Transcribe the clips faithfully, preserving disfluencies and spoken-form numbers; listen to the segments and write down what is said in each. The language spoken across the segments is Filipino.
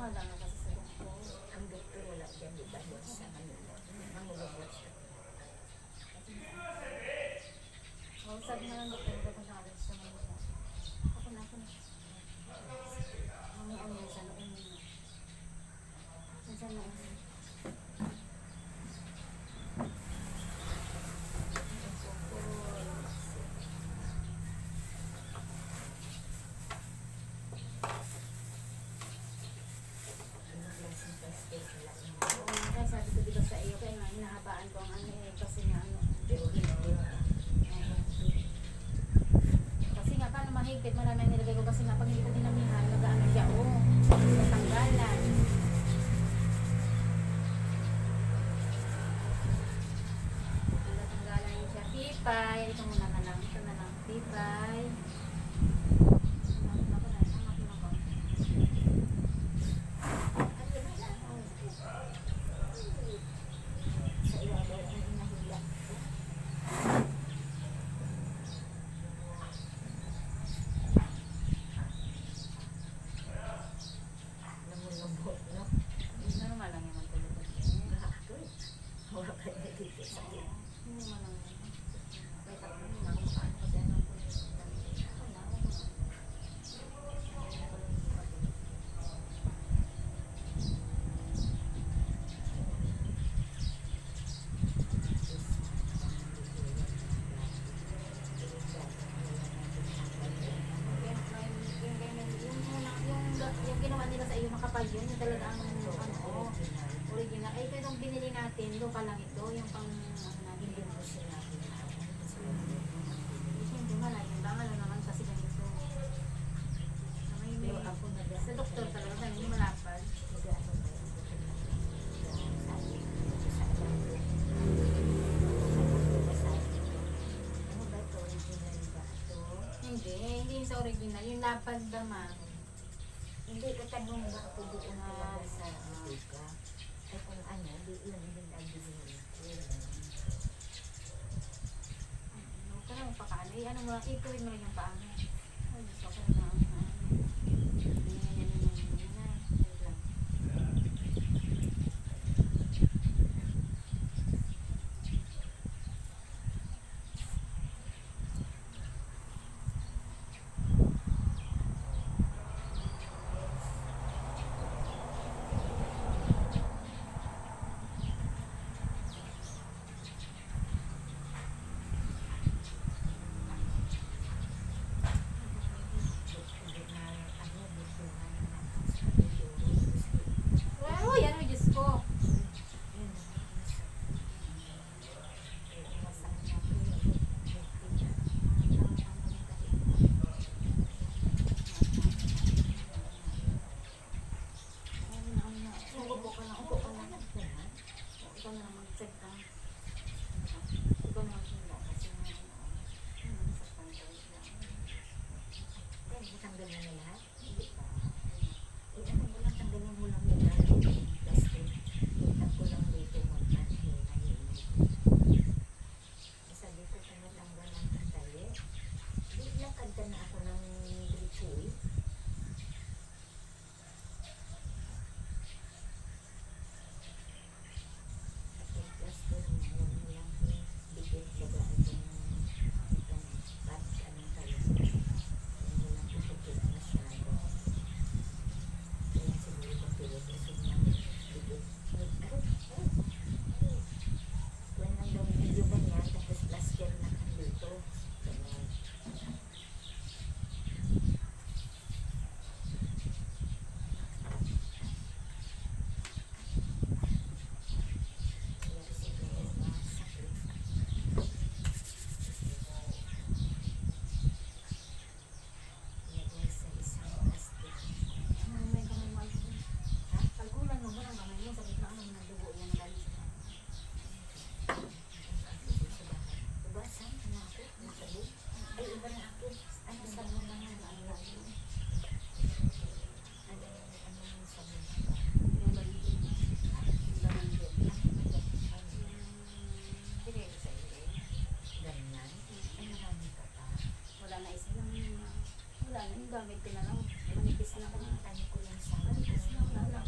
dumadaan na kasi sa doktor. Ang doktor wala dyan, di ba? Doon sa Manila. Mangulabot siya. Oh, sabi na lang doktor, pupunta ka sa Manila. Ako na, ako na. May ano yan siya, noon yun. Nandiyan na yun. Sabi ko diba sa iyo, kaya nga hinahabaan ko ang ano eh, kasi nga ano. Kasi nga, paano mahigpit, marami ang nilagay ko kasi nga, pag hindi ko dinamihan, nag-ano siya, oh, natanggalan. Natanggalan yun siya, pipay, ito muna na lang, ito na lang, pipay. Makapal yun, yung talaga ang ano, original. Ay, ito yung binili natin, doon pa lang ito, yung pang ano natin, yung mo sila. Hindi nga lang, yung bangal naman kasi ganito. May, may, sa doktor talaga, dahil hindi malapal. Hindi, hindi yung sa original, yung lapad naman. Hindi ka tanong ba ako doon talaga sa Buka? Ay kung ano, di yun din ang binili ko. Ano ka lang pakaano? Eh, ano mo, ituwid mo lang yung paano. Ay, gusto ko na ang ano. Yan, yan, yan, yan, yan. Wait lang. gamit ko na lang. Manipis na ako. Ano ko lang sa manipis na wala lang.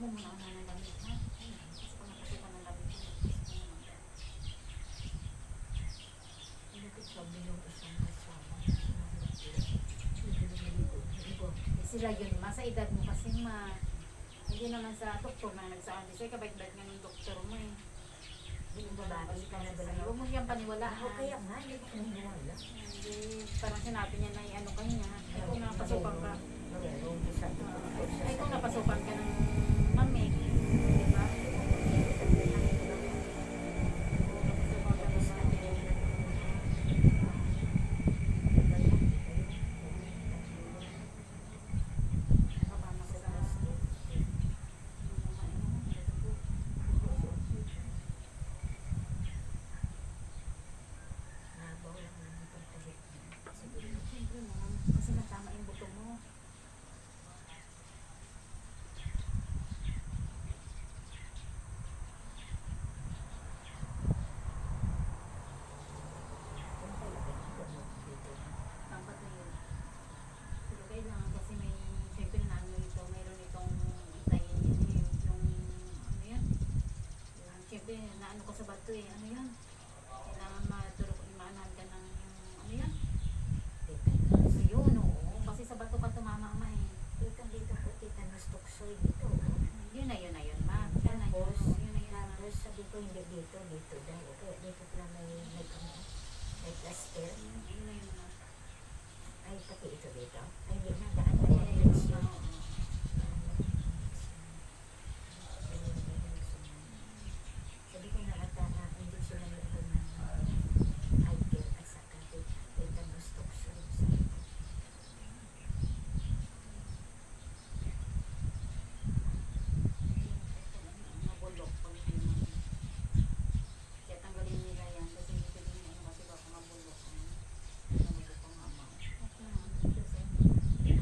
mo muna una ng damit, ha? Kasi kung napasukan ng damit mo, Bakit sabi nung isang kasama? eh, sila yun, ma, sa edad mo kasi, ma. Hindi naman sa doktor na nagsabi sa'yo, kabait-bait nga ng doktor mo eh. Yung babae ka na ba Huwag mo siyang paniwalaan. Ako kaya nga, hindi ko naniniwala. Hindi, parang sinabi niya na ano kanya. Ay kung napasukan ka, Mayroon ko sa ay kung napasukan ka ng mami, di ba? Kung napasukan ka ng mami, kapama sa Nabaw lang naman itong kahit siyempre naman, kasi natama yung buto mo. kung talaga gamot dito. Dapat na yun. Pero kailangan kasi may, siyempre na ano ito, mayroon itong itayin yun eh, yung, ano yan, yung, siyempre na ano ka sa bato eh, ano yan, kailangan maturo ko, imaanahan ka ng, ano yan, Tetanus. yun oo, kasi sa bato ka tumama ma eh. Dito dito ko tetanus toxoid dito. Yun na yun na yun ma, yun na yun, Tapos, oo, yun na yun ma. tapos sabi ko hindi dito, dito daw. Kaya dito pala may, may, may, may plaster. Yun na yun ma. Ay, pati ito dito. Ay, hindi na daan na Yun na yun yan. ma, oo. Sabi ko na ata na hindi sila meron ng eye care at saka tetanus toxoid. Sabi ko. Mabulok pag yun na. Kaya tanggalin nila yan kasi hindi pwede yung ano kasi baka mabulok. Ano, mabulok ang ama. Okay na,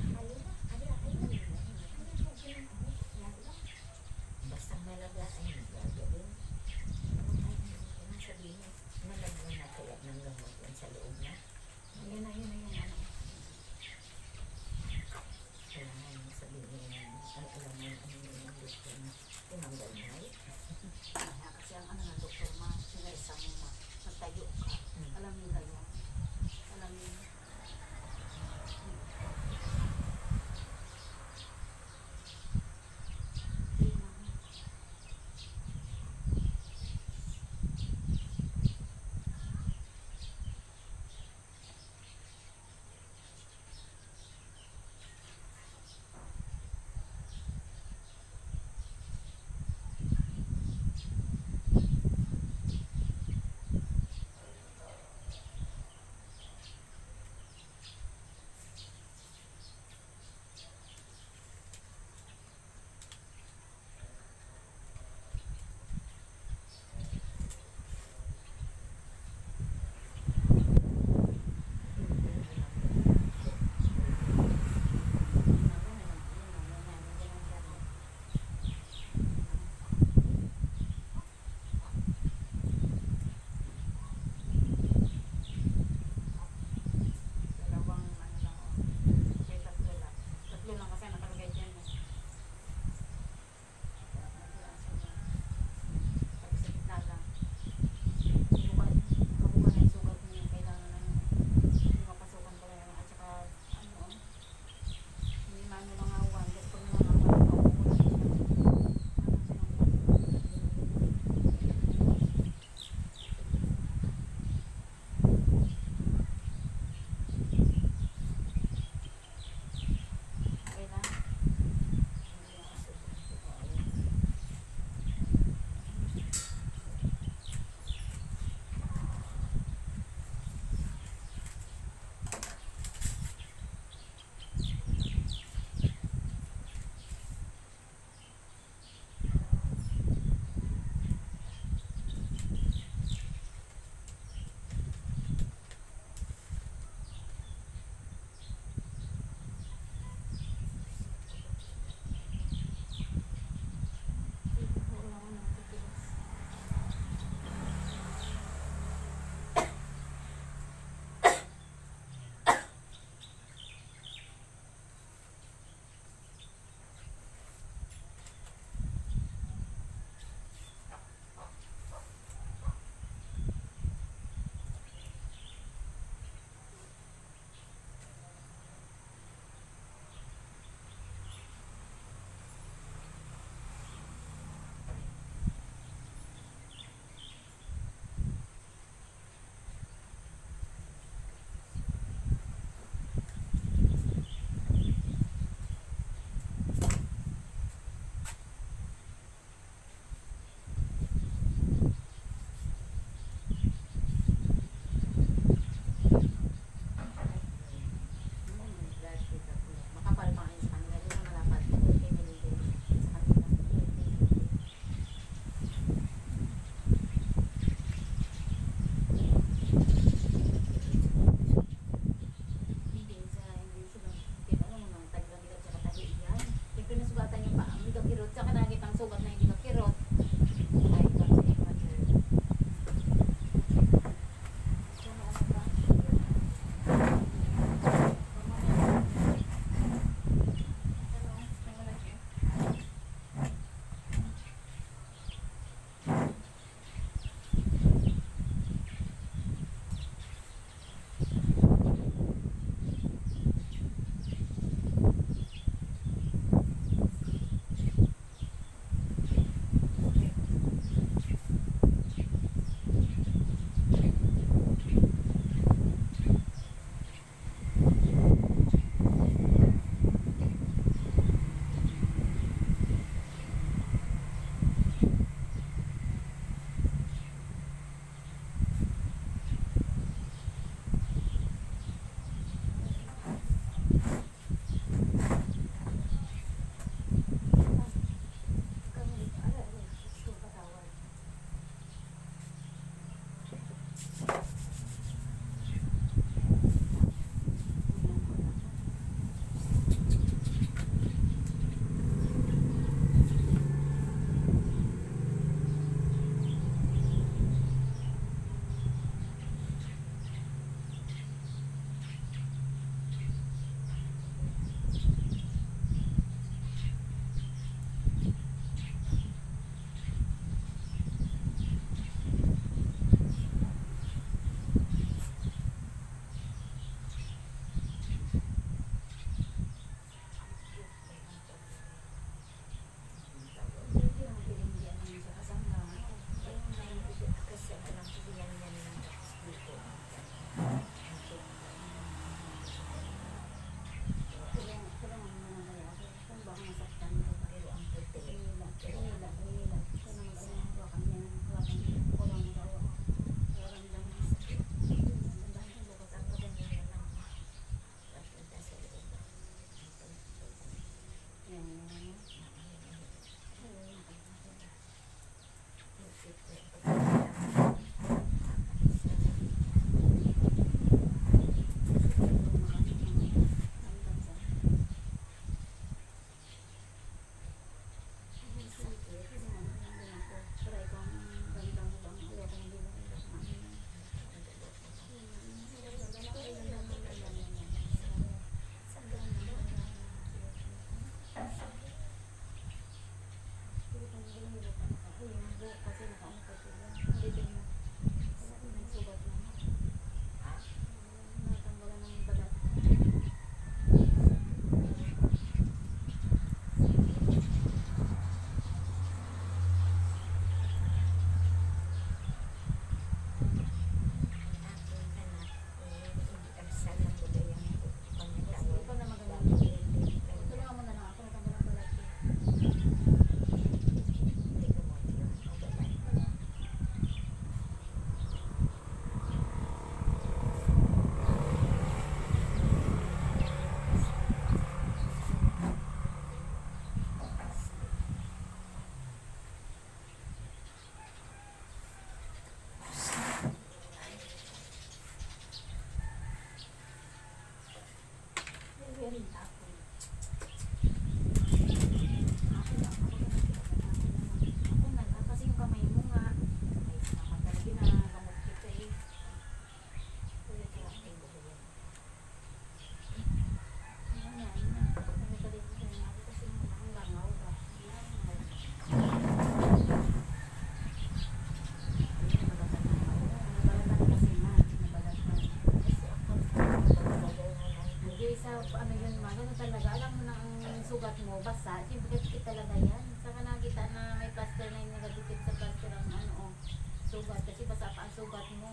mo basa, siyempre dikit talaga yan. Saka nakita na may plaster na yung nagadikit sa plaster ang ano, oh, sugat. Kasi basa pa ang sugat mo.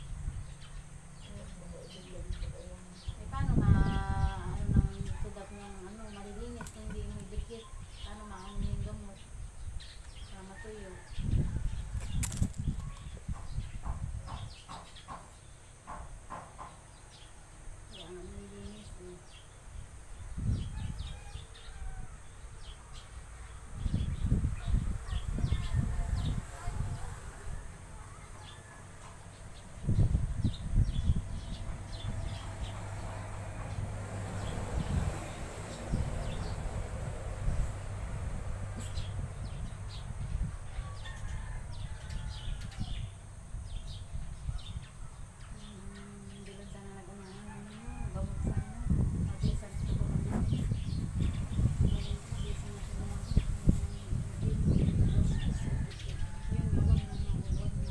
Eh, paano ma, ano nang sugat niyang, ano, malilinis, hindi mo dikit. Paano maano yung gamot? Para matuyo. Kaya nga nililinis eh. Hindi lang sana nag-ano, gamot sana. Mabilisan sa pagkakabilis. Mabilisan na sila mga yun, huwag na, huwag na.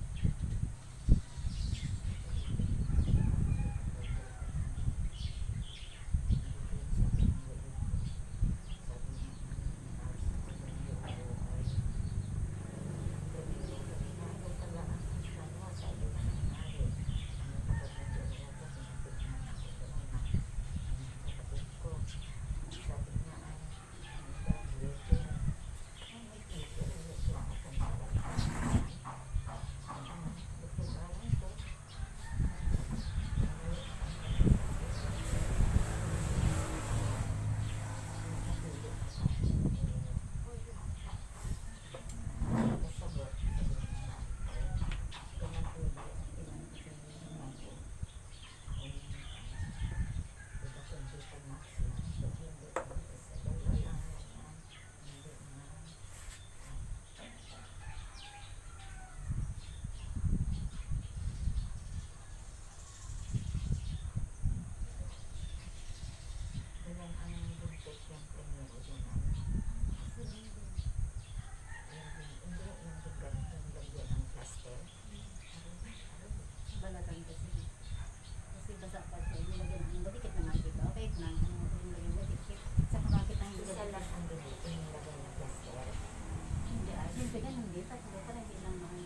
Balatan kasi. Kasi basa pa siya, nilagyan ng badikit naman dito. Okay, na, nilagyan badikit. Saka bakit ang Isa lang ang gamitin nilagay na plaster. hindi ah, siyempre ganun din. Tatlo para hindi lang naman.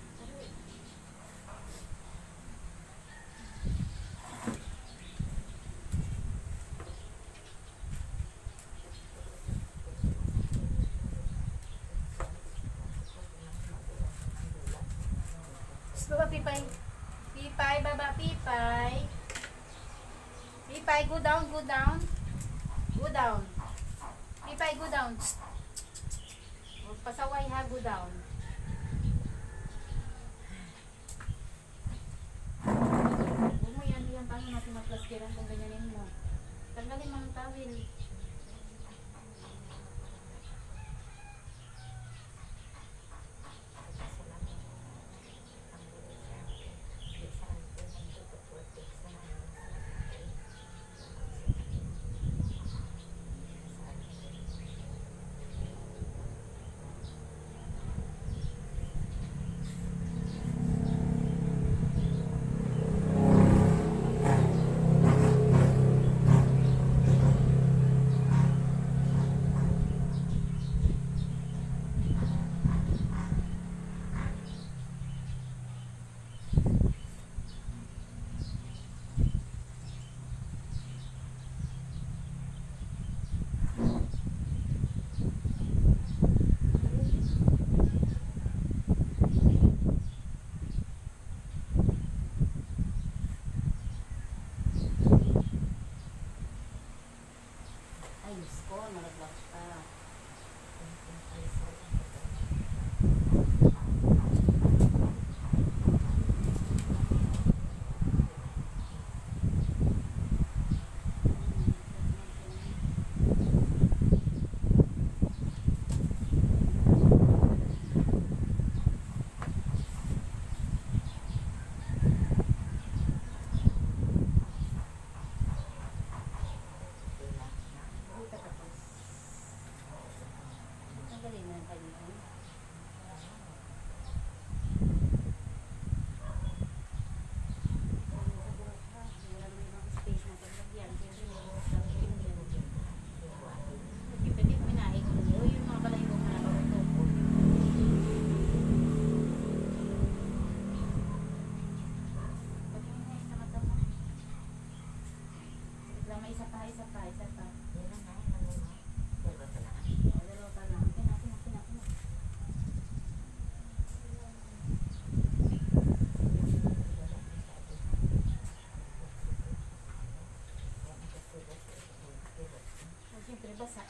Baba Pipay. Pipay, baba Pipay. Pipay, go down, go down. Go down. Pipay, go down. Huwag pasaway ha, go down. Huwag mo yan, yan. Paano natin maplastiran kung ganyanin mo? Tanggalin mo ang tawil.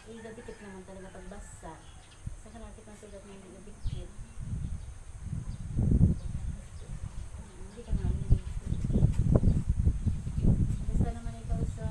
Eh, dadikit naman talaga pag basa. Sa kalakit ng sugat na hindi dadikit. Hindi ka nga hindi. Basta naman ikaw sa...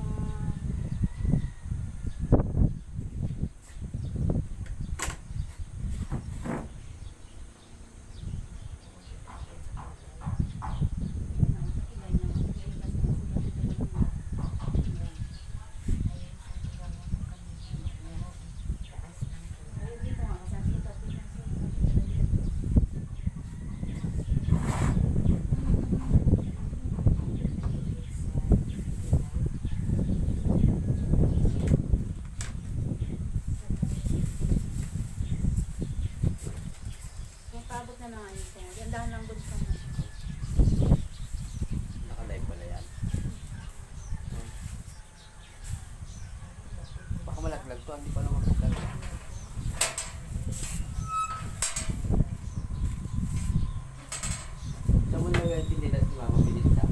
Pabot na naman ito. Yan dahan lang gusto mo. Naka-live pala yan. Hmm. Baka malaglag to, hindi pa naman magdala. Sa muna nga yung nila si Mama Binita.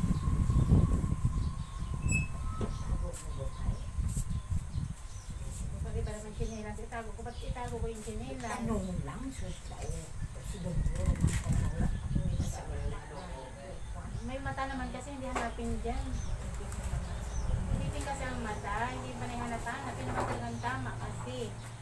Bakit ba naman chinelas? Itago ko. Ba't itago ko yung chinelas? Tanong lang, sus tayo. Kasi doon May mata naman kasi hindi hanapin dyan. Hindi kasi ang mata, hindi pa na halata. Hanapin naman talagang tama kasi.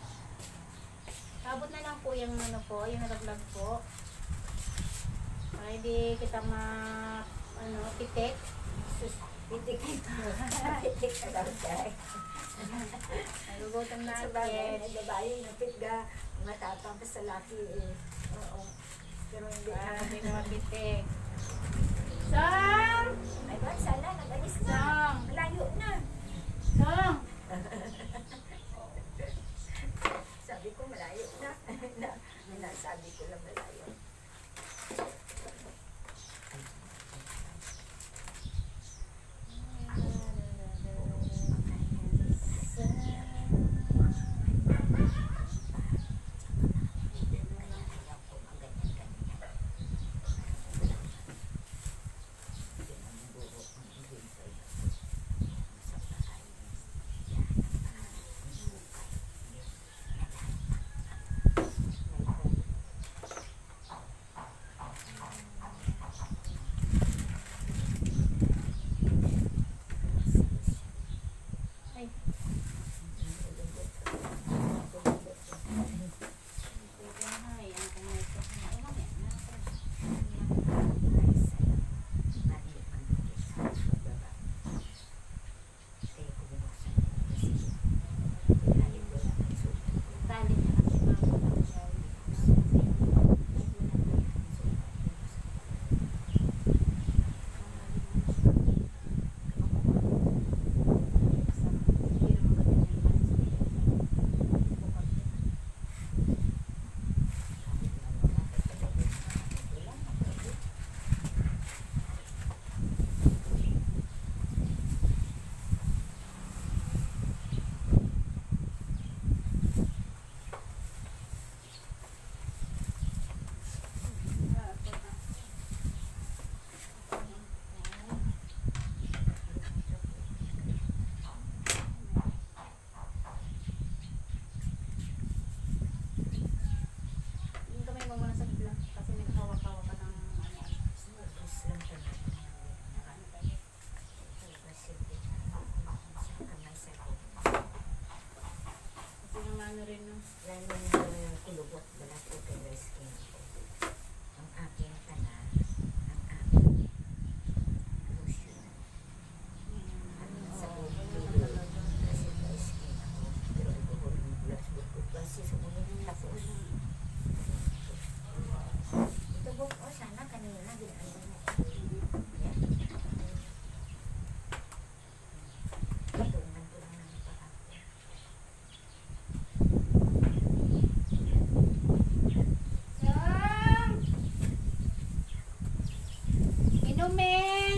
Abot na lang po yung ano po, yung nalaglag po. Para hindi kita ma, ano, pitik. sus, pitik ito. Pitik ka daw tayo. Nagugutom na Sa bagay, agad. na babae, napit ka, matapang ka sa laki eh. Oo. Pero hindi Para na. hindi na mapitik. Sang! Ay ba, sana, nag-alis na. Sang! Malayo na. Sang! Sabi ko malayo na. na, na sabi ko lang malayo. Ay, ay, ang kamay ko. Ay, mamaya na ako. Tali na lang si Mama. Yung kamay mo muna sa bibla kasi naghawak-hawak ka ng ano. Kasi yung ano rin no. Kulubot balat o kay skin ko. Ang aking kana, ang aking lotion. Sa buhay ko, kasi may skin ako. Pero ito ko yung bulas bukod. Kasi sumunod tapos. Ito po, oh, sana kanina ginano mo. Yan. Tungan ko lang ng paa ko. Sang! Inumin!